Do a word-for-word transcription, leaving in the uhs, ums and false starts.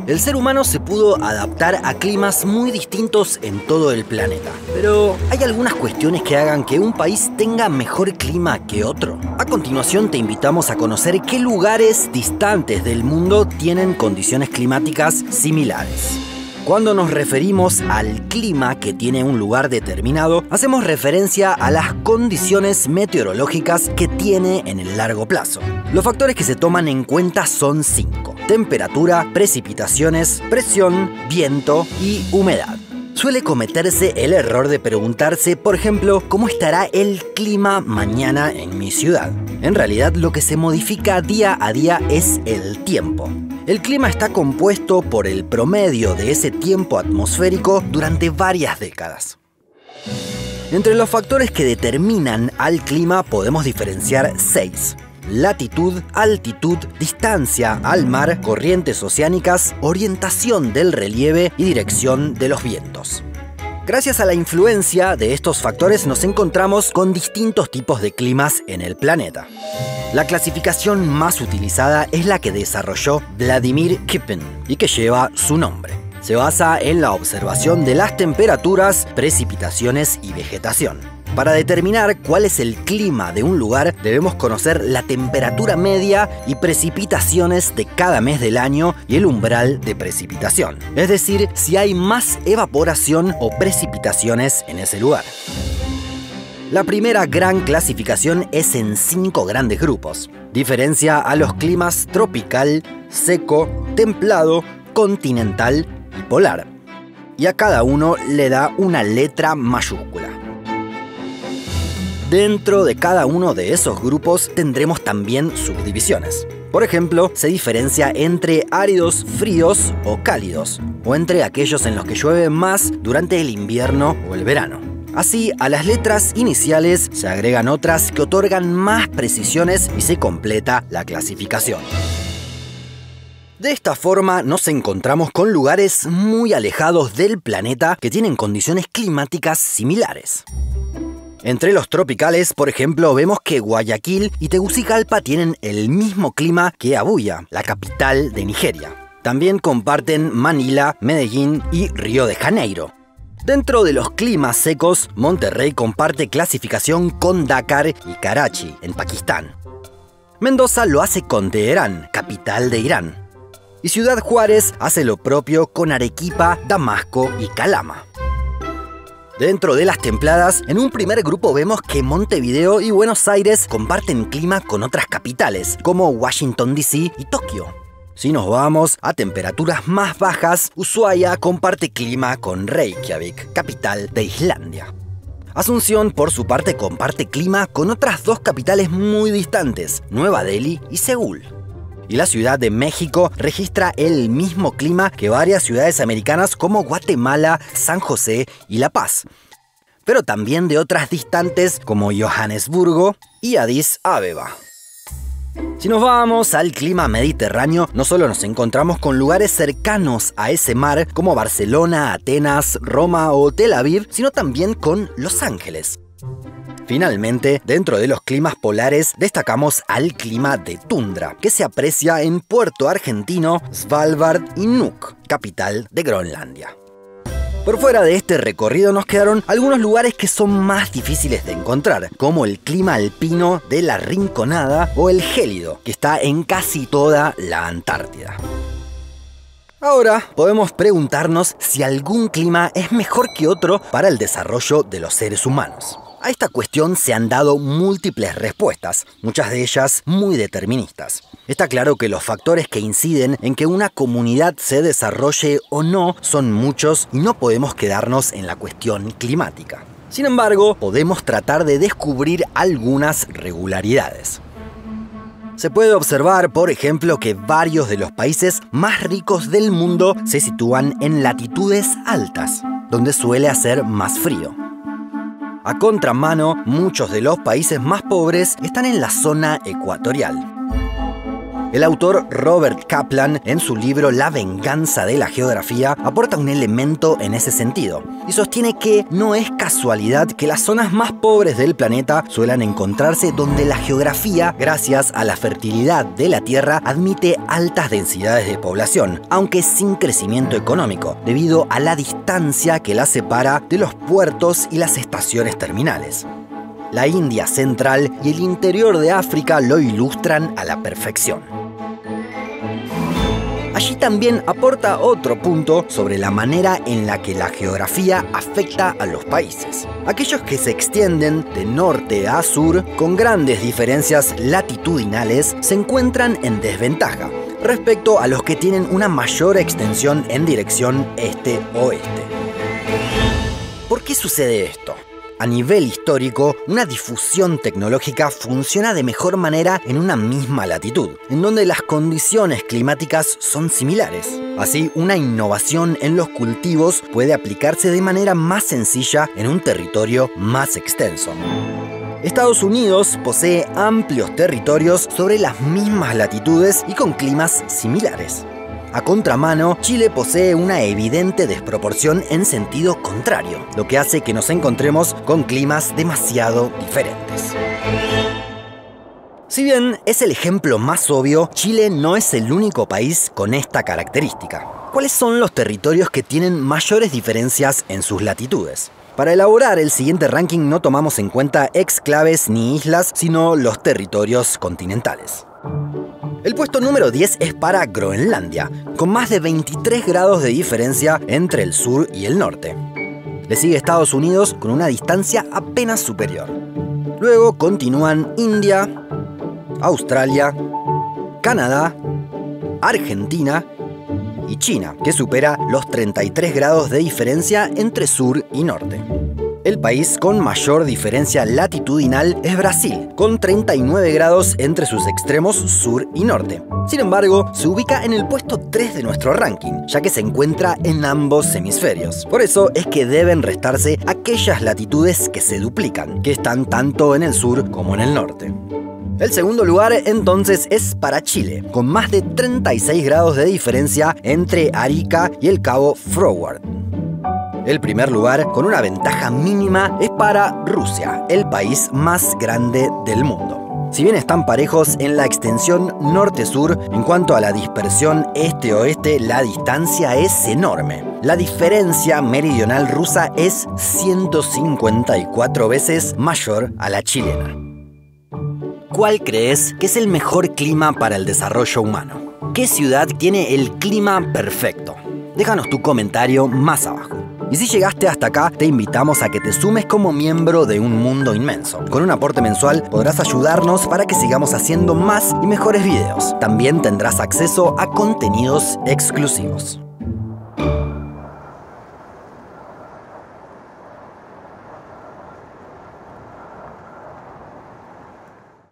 El ser humano se pudo adaptar a climas muy distintos en todo el planeta. Pero, ¿hay algunas cuestiones que hagan que un país tenga mejor clima que otro? A continuación te invitamos a conocer qué lugares distantes del mundo tienen condiciones climáticas similares. Cuando nos referimos al clima que tiene un lugar determinado, hacemos referencia a las condiciones meteorológicas que tiene en el largo plazo. Los factores que se toman en cuenta son cinco: temperatura, precipitaciones, presión, viento y humedad. Suele cometerse el error de preguntarse, por ejemplo, ¿cómo estará el clima mañana en mi ciudad? En realidad, lo que se modifica día a día es el tiempo. El clima está compuesto por el promedio de ese tiempo atmosférico durante varias décadas. Entre los factores que determinan al clima podemos diferenciar seis: latitud, altitud, distancia al mar, corrientes oceánicas, orientación del relieve y dirección de los vientos. Gracias a la influencia de estos factores nos encontramos con distintos tipos de climas en el planeta. La clasificación más utilizada es la que desarrolló Vladimir Köppen y que lleva su nombre. Se basa en la observación de las temperaturas, precipitaciones y vegetación. Para determinar cuál es el clima de un lugar, debemos conocer la temperatura media y precipitaciones de cada mes del año y el umbral de precipitación, es decir, si hay más evaporación o precipitaciones en ese lugar. La primera gran clasificación es en cinco grandes grupos. Diferencia a los climas tropical, seco, templado, continental y polar. Y a cada uno le da una letra mayúscula. Dentro de cada uno de esos grupos tendremos también subdivisiones. Por ejemplo, se diferencia entre áridos fríos o cálidos, o entre aquellos en los que llueve más durante el invierno o el verano. Así, a las letras iniciales se agregan otras que otorgan más precisiones y se completa la clasificación. De esta forma nos encontramos con lugares muy alejados del planeta que tienen condiciones climáticas similares. Entre los tropicales, por ejemplo, vemos que Guayaquil y Tegucigalpa tienen el mismo clima que Abuya, la capital de Nigeria. También comparten Manila, Medellín y Río de Janeiro. Dentro de los climas secos, Monterrey comparte clasificación con Dakar y Karachi, en Pakistán. Mendoza lo hace con Teherán, capital de Irán. Y Ciudad Juárez hace lo propio con Arequipa, Damasco y Calama. Dentro de las templadas, en un primer grupo vemos que Montevideo y Buenos Aires comparten clima con otras capitales, como Washington D C y Tokio. Si nos vamos a temperaturas más bajas, Ushuaia comparte clima con Reykjavik, capital de Islandia. Asunción, por su parte, comparte clima con otras dos capitales muy distantes, Nueva Delhi y Seúl. Y la Ciudad de México registra el mismo clima que varias ciudades americanas como Guatemala, San José y La Paz, pero también de otras distantes como Johannesburgo y Addis Abeba. Si nos vamos al clima mediterráneo, no solo nos encontramos con lugares cercanos a ese mar como Barcelona, Atenas, Roma o Tel Aviv, sino también con Los Ángeles. Finalmente, dentro de los climas polares, destacamos al clima de tundra, que se aprecia en Puerto Argentino, Svalbard y Nuuk, capital de Groenlandia. Por fuera de este recorrido nos quedaron algunos lugares que son más difíciles de encontrar, como el clima alpino de la Rinconada o el gélido, que está en casi toda la Antártida. Ahora podemos preguntarnos si algún clima es mejor que otro para el desarrollo de los seres humanos. A esta cuestión se han dado múltiples respuestas, muchas de ellas muy deterministas. Está claro que los factores que inciden en que una comunidad se desarrolle o no son muchos y no podemos quedarnos en la cuestión climática. Sin embargo, podemos tratar de descubrir algunas regularidades. Se puede observar, por ejemplo, que varios de los países más ricos del mundo se sitúan en latitudes altas, donde suele hacer más frío. A contramano, muchos de los países más pobres están en la zona ecuatorial. El autor Robert Kaplan, en su libro La venganza de la geografía, aporta un elemento en ese sentido y sostiene que no es casualidad que las zonas más pobres del planeta suelan encontrarse donde la geografía, gracias a la fertilidad de la Tierra, admite altas densidades de población, aunque sin crecimiento económico, debido a la distancia que la separa de los puertos y las estaciones terminales. La India central y el interior de África lo ilustran a la perfección. Allí también aporta otro punto sobre la manera en la que la geografía afecta a los países. Aquellos que se extienden de norte a sur, con grandes diferencias latitudinales, se encuentran en desventaja respecto a los que tienen una mayor extensión en dirección este-oeste. ¿Por qué sucede esto? A nivel histórico, una difusión tecnológica funciona de mejor manera en una misma latitud, en donde las condiciones climáticas son similares. Así, una innovación en los cultivos puede aplicarse de manera más sencilla en un territorio más extenso. Estados Unidos posee amplios territorios sobre las mismas latitudes y con climas similares. A contramano, Chile posee una evidente desproporción en sentido contrario, lo que hace que nos encontremos con climas demasiado diferentes. Si bien es el ejemplo más obvio, Chile no es el único país con esta característica. ¿Cuáles son los territorios que tienen mayores diferencias en sus latitudes? Para elaborar el siguiente ranking no tomamos en cuenta exclaves ni islas, sino los territorios continentales. El puesto número diez es para Groenlandia, con más de veintitrés grados de diferencia entre el sur y el norte. Le sigue Estados Unidos con una distancia apenas superior. Luego continúan India, Australia, Canadá, Argentina y China, que supera los treinta y tres grados de diferencia entre sur y norte. El país con mayor diferencia latitudinal es Brasil, con treinta y nueve grados entre sus extremos sur y norte. Sin embargo, se ubica en el puesto tres de nuestro ranking, ya que se encuentra en ambos hemisferios. Por eso es que deben restarse aquellas latitudes que se duplican, que están tanto en el sur como en el norte. El segundo lugar, entonces, es para Chile, con más de treinta y seis grados de diferencia entre Arica y el Cabo Froward. El primer lugar, con una ventaja mínima, es para Rusia, el país más grande del mundo. Si bien están parejos en la extensión norte-sur, en cuanto a la dispersión este-oeste, la distancia es enorme. La diferencia meridional rusa es ciento cincuenta y cuatro veces mayor a la chilena. ¿Cuál crees que es el mejor clima para el desarrollo humano? ¿Qué ciudad tiene el clima perfecto? Déjanos tu comentario más abajo. Y si llegaste hasta acá, te invitamos a que te sumes como miembro de un mundo inmenso. Con un aporte mensual podrás ayudarnos para que sigamos haciendo más y mejores videos. También tendrás acceso a contenidos exclusivos.